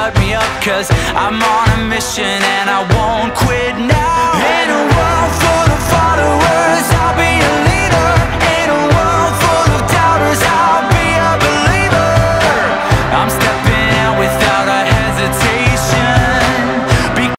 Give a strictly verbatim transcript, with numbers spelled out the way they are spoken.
shut me up, cause I'm on a mission and I won't quit now. In a world